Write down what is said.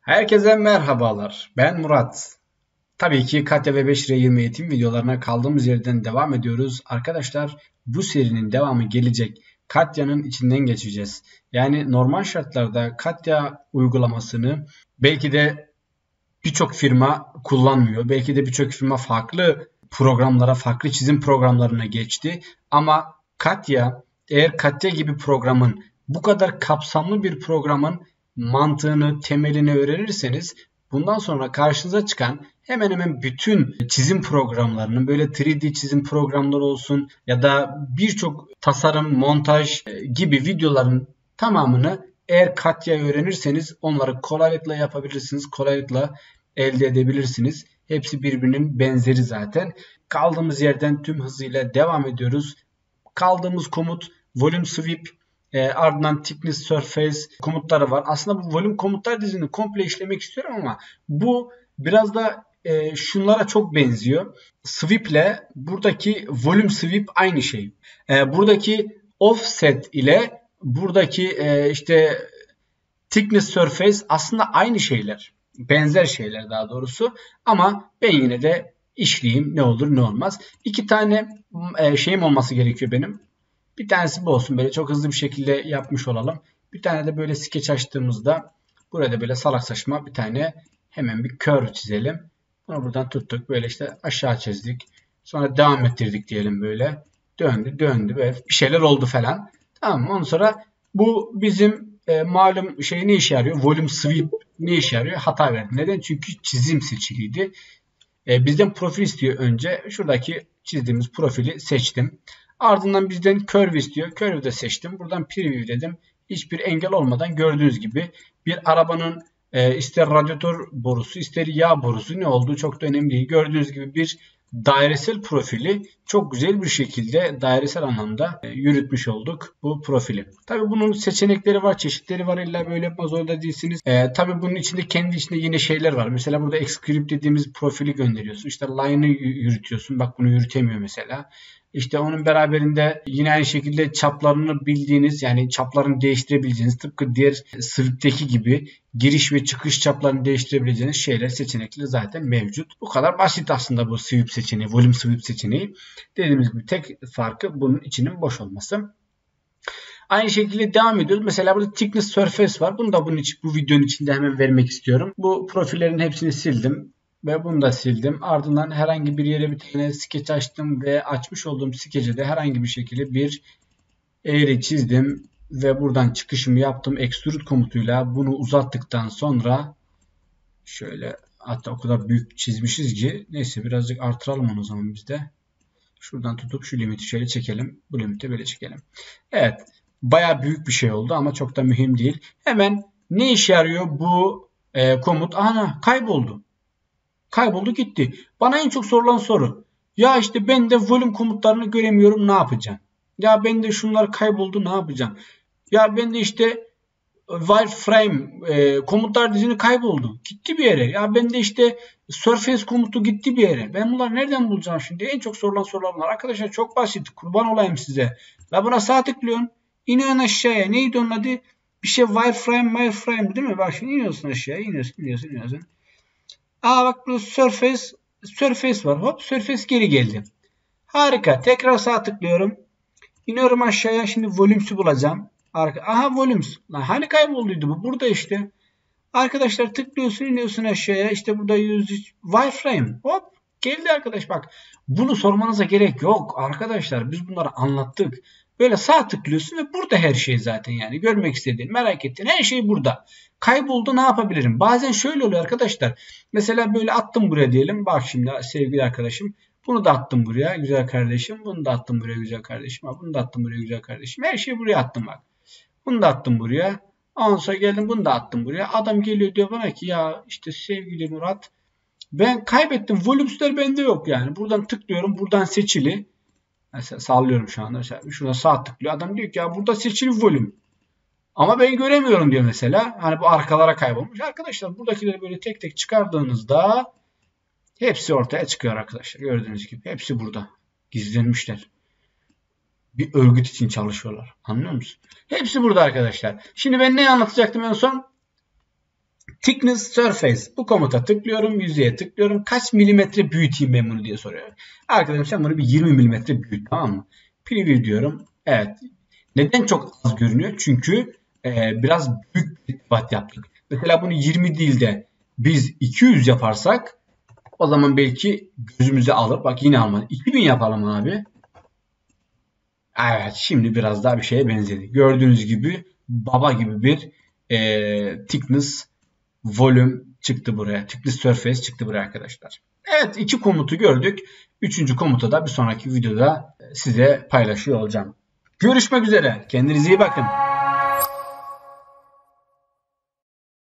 Herkese merhabalar. Ben Murat. Tabii ki Katya ve 5R20 eğitim videolarına kaldığımız yerden devam ediyoruz. Arkadaşlar bu serinin devamı gelecek. Katya'nın içinden geçeceğiz. Yani normal şartlarda Katya uygulamasını belki de birçok firma kullanmıyor. Belki de birçok firma farklı programlara, farklı çizim programlarına geçti. Ama Katya, eğer Katya gibi programın, bu kadar kapsamlı bir programın mantığını, temelini öğrenirseniz bundan sonra karşınıza çıkan hemen hemen bütün çizim programlarının, böyle 3D çizim programları olsun ya da birçok tasarım, montaj gibi videoların tamamını eğer Katya'yı öğrenirseniz onları kolaylıkla yapabilirsiniz. Kolaylıkla elde edebilirsiniz. Hepsi birbirinin benzeri zaten. Kaldığımız yerden tüm hızıyla devam ediyoruz. Kaldığımız komut volume sweep, ardından thickness surface komutları var. Aslında bu volume komutlar dizini komple işlemek istiyorum ama bu biraz da şunlara çok benziyor. Sweep ile buradaki volume sweep aynı şey. Buradaki offset ile buradaki işte thickness surface aslında aynı şeyler. Benzer şeyler daha doğrusu. Ama ben yine de işleyeyim, ne olur ne olmaz. İki tane şeyim olması gerekiyor benim. Bir tanesi bu olsun, böyle çok hızlı bir şekilde yapmış olalım. Bir tane de böyle skeç açtığımızda burada böyle salak saçma bir tane hemen bir curve çizelim. Bunu buradan tuttuk, böyle işte aşağı çizdik. Sonra devam ettirdik diyelim böyle. Döndü döndü böyle bir şeyler oldu falan. Tamam mı? Ondan sonra bu bizim malum şey ne işe yarıyor? Volume sweep ne işe yarıyor? Hata verdi. Neden? Çünkü çizim seçiliydi. Bizden profil istiyor önce. Şuradaki çizdiğimiz profili seçtim. Ardından bizden curve istiyor. Curve'ü de seçtim. Buradan preview dedim. Hiçbir engel olmadan gördüğünüz gibi bir arabanın ister radyatör borusu ister yağ borusu ne olduğu çok da önemli değil. Gördüğünüz gibi bir dairesel profili çok güzel bir şekilde dairesel anlamda yürütmüş olduk bu profili. Tabi bunun seçenekleri var, çeşitleri var. İlla böyle yapma zorunda değilsiniz. Tabi bunun içinde kendi içinde yine şeyler var. Mesela burada Xscript dediğimiz profili gönderiyorsun. İşte line'ı yürütüyorsun. Bak bunu yürütemiyor mesela. İşte onun beraberinde yine aynı şekilde çaplarını bildiğiniz, yani çaplarını değiştirebileceğiniz, tıpkı diğer Swift'teki gibi giriş ve çıkış çaplarını değiştirebileceğiniz şeyler, seçenekleri zaten mevcut. Bu kadar basit aslında bu sweep seçeneği, volume sweep seçeneği. Dediğimiz gibi tek farkı bunun içinin boş olması. Aynı şekilde devam ediyoruz. Mesela burada thickness surface var. Bunu da bu videonun içinde hemen vermek istiyorum. Bu profillerin hepsini sildim. Ve bunu da sildim. Ardından herhangi bir yere bir tane skeç açtım ve açmış olduğum skece de herhangi bir şekilde bir eğri çizdim ve buradan çıkışımı yaptım. Extrude komutuyla bunu uzattıktan sonra şöyle, hatta o kadar büyük çizmişiz ki neyse birazcık artıralım onu o zaman biz de. Şuradan tutup şu limiti şöyle çekelim. Bu limiti böyle çekelim. Evet. Baya büyük bir şey oldu ama çok da mühim değil. Hemen ne işe yarıyor bu komut? Ana kayboldu. Kayboldu gitti. Bana en çok sorulan soru. Ya işte ben de volume komutlarını göremiyorum, ne yapacağım? Ya ben de şunlar kayboldu, ne yapacağım? Ya ben de işte wireframe komutlar dizini kayboldu. Gitti bir yere. Ya ben de işte surface komutu gitti bir yere. Ben bunları nereden bulacağım şimdi? En çok sorulan sorular bunlar. Arkadaşlar çok basit. Kurban olayım size. La buna sağ tıklıyorsun. İniyorsun aşağıya. Neydi onun adı? Bir şey wireframe değil mi? Bak şimdi iniyorsun aşağıya. İniyorsun. Aa bak bu surface var. Hop surface geri geldi. Harika. Tekrar sağ tıklıyorum. İniyorum aşağıya. Şimdi volümsü bulacağım. Aha volumes. Lan hani kaybolduydu bu? Burada işte. Arkadaşlar tıklıyorsun, iniyorsun aşağıya. İşte burada 103 wireframe. Hop geldi arkadaş bak. Bunu sormanıza gerek yok arkadaşlar. Biz bunları anlattık. Böyle sağ tıklıyorsun ve burada her şey zaten, yani görmek istediğin, merak ettiğin her şey burada. Kayboldu, ne yapabilirim? Bazen şöyle oluyor arkadaşlar. Mesela böyle attım buraya diyelim. Bak şimdi sevgili arkadaşım. Bunu da attım buraya güzel kardeşim. Bunu da attım buraya güzel kardeşim. Bunu da attım buraya güzel kardeşim. Her şeyi buraya attım bak. Bunu da attım buraya. Ondan sonra geldim bunu da attım buraya. Adam geliyor diyor bana ki ya işte sevgili Murat, ben kaybettim. Volümsler bende yok yani. Buradan tıklıyorum. Buradan seçili. Mesela sallıyorum şu anda. Mesela şurada sağ tıklıyor. Adam diyor ki ya burada seçili volüm. Ama ben göremiyorum diyor mesela. Hani bu arkalara kaybolmuş. Arkadaşlar buradakileri böyle tek tek çıkardığınızda hepsi ortaya çıkıyor arkadaşlar. Gördüğünüz gibi. Hepsi burada. Gizlenmişler. Bir örgüt için çalışıyorlar. Anlıyor musun? Hepsi burada arkadaşlar. Şimdi ben ne anlatacaktım en son? Thickness surface. Bu komuta tıklıyorum. Yüzeye tıklıyorum. Kaç milimetre büyüteyim ben bunu diye soruyor. Arkadaşım sen bunu bir 20 milimetre büyüt, tamam mı? Preview diyorum. Evet. Neden çok az görünüyor? Çünkü biraz büyük bir bat yaptık. Mesela bunu 20 değil de biz 200 yaparsak o zaman belki gözümüze alır. Bak yine almadı. 2000 yapalım abi. Evet, şimdi biraz daha bir şeye benzedi. Gördüğünüz gibi baba gibi bir thickness volume çıktı buraya. Thickness surface çıktı buraya arkadaşlar. Evet, iki komutu gördük. Üçüncü komutu da bir sonraki videoda size paylaşıyor olacağım. Görüşmek üzere. Kendinize iyi bakın.